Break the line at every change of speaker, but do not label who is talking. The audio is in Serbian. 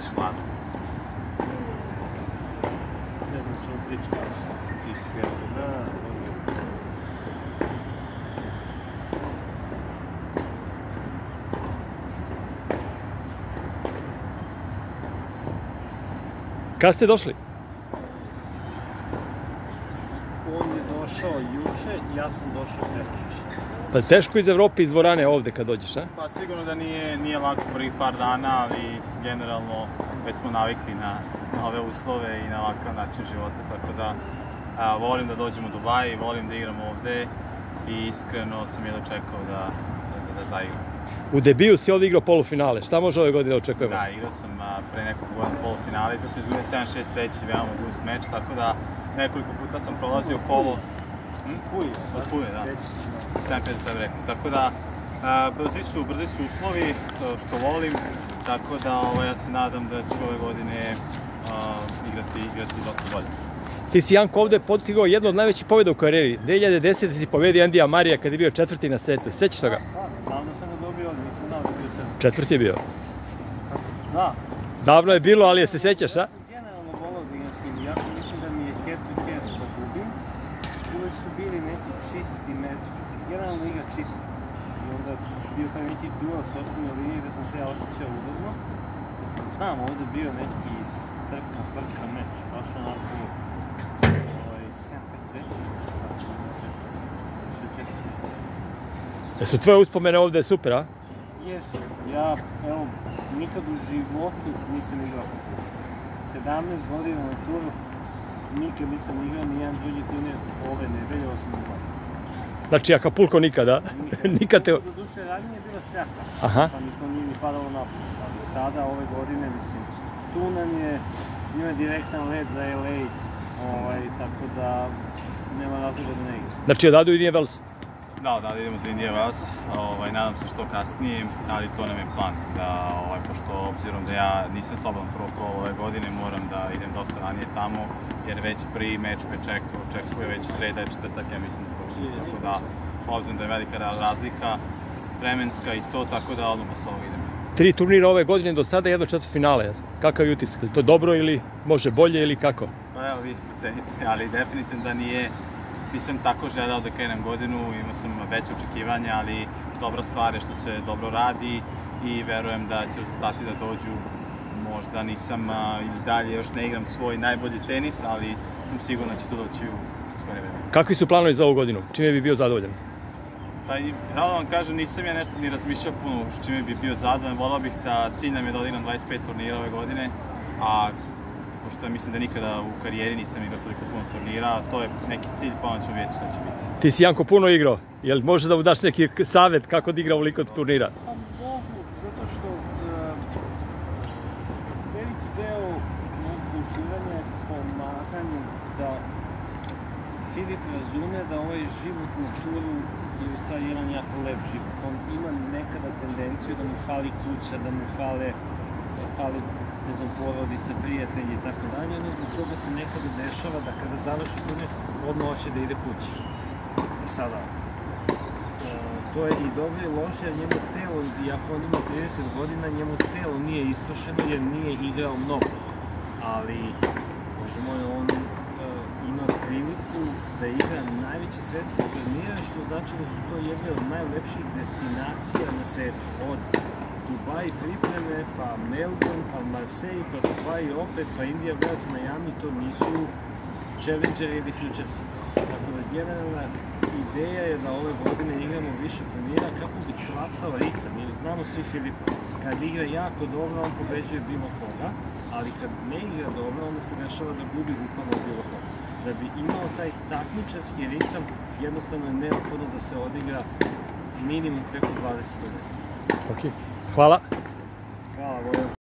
si hladan.
Ne znam čemu pričam.
Si ti skrenuo to.
Kad ste došli?
On je došao juče, ja sam došao prekjuče.
Pa teško iz Evrope, iz dvorane ovde kad dođeš, a?
Pa sigurno da nije lako prvih par dana, ali generalno već smo navikli na ove uslove i na ovakav način života, tako da volim da dođem u Dubai, volim da igram ovde i iskreno sam jedno čekao da zaigram.
U debiju si ovde igrao polufinale, šta može ove godine očekujemo?
Da, igrao sam pre nekoliko godina polufinale i to smo izgubili 7-6 treći, veoma gust meč, tako da nekoliko puta sam prolazio polu. Od Puje, da. 7-5 treba rekao, tako da brzi su uslovi, što volim, tako da ja se nadam da ću ove godine igrati dosta bolje.
Ti si, Janko, ovde postigao jednu od najvećih pobjeda u karijeri. 2010. si pobedio Andija Marija kad je bio četvrti na setu. Sećaš toga?
Znam da sam ga dobio ovdje, nisam znao da je bio četvrti.
Četvrti je bio.
Da.
Davno je bilo, ali je se sećaš, a?
Ja sam generalno volao da igram s njim, jako mislim da mi je head to head da gubim. Uvek su bili neki čisti meč, generalno igra čisto. I onda bio taj neki duel s osnovne linije gde sam se ja osjećao udobno. Znam, ovde bio neki frka meč, baš onako 7-5 treći, nešto tako, ne se, više 4 treći.
Jesu tvoje uspomene ovde super, a?
Jesu. Ja, evo, nikad u životu nisam igrao Acapulco. 17 godina na turu, nikad nisam igrao nijedan drugi turnir ove nedelje, osim Dubaja.
Znači Acapulco nikada? Nikad te...
Do duše, ranije je bila šljaka, pa mi to nije ni padalo na pamet. Ali sada, ove godine, mislim, tu nam je, ima direktan let za LA, tako da nema razloga da ne igra.
Znači odavde u Indian Wells?
Da, idemo za Indian Wells, nadam se što kasnije, ali to nam je plan, pošto obzirom da ja nisam slobodan proko ove godine, moram da idem dosta ranije tamo, jer već prvi meč me očekuje već sreda i četvrtak, ja mislim da počinje, tako da, obzirom da je velika razlika, vremenska i to, tako da odmah posle ovoga idem.
3 turnira ove godine do sada, jedno četvrtfinale. Kakav je utisak? Je to dobro ili može bolje ili kako?
Pa evo, vi procenite, ali definitivno da nisam tako želeo da krenem godinu, imao sam veće očekivanja, ali dobra stvar je što se dobro radi i verujem da će rezultati da dođu. Možda nisam i dalje još ne igram svoj najbolji tenis, ali sam siguran da će to doći u skore vreme.
Kakvi su planovi za ovu godinu? Čime bi bio zadovoljan?
Pa i pravo vam kažem, nisam ja nešto ni razmišljao puno čime bi bio zadovoljan. Volao bih da cilj nam je da odigram 25 turnira ove godine, a pošto mislim da nikada u karijeri nisam igrao toliko puno turnira, to je neki cilj, pa onda ćemo vidjeti šta će biti.
Ti si, Janko, puno igrao. Jel možeš da mu daš neki savjet kako da igra ovoliko turnira?
Pa mogu, zato što veliki deo mog uživanja je pomaganje da Filip razume da ovaj život na turu je u stvari jedan jako lep život. On ima nekada tendenciju da mu fali kuća, da mu fali ne znam, porodica, prijatelji i tako dalje, ono zbog toga se nekada dešava da kada završi turnir, odmah hoće da ide kući. Sada, to je i dobro i loše, jer njemu telo, iako on ima 30 godina, njemu telo nije istrošeno jer nije igrao mnogo. Ali, bože moj, on ima priliku da igra najveće svetske turnire, što znači da su to jedne od najlepših destinacija na svetu. Od Dubai pripreme, pa Melbourne, pa Marseille, pa Dubai opet, pa Indian Wells, Miami, to nisu Challengeri ili Futuresi. Tako da generalna ideja je da ove godine igramo više turnira kako bi hvatao ritam, jer znamo svi Filipa, kad igra jako dobro, on pobeđuje bilo koga, ali kad ne igra dobro, onda se dešava da gubi bukvalno bilo koga. Da bi imao taj takmičarski ritam, jednostavno je neophodno da se odigra minimum preko 20 turnira.
Ok, hvala.
Hvala, Vojan.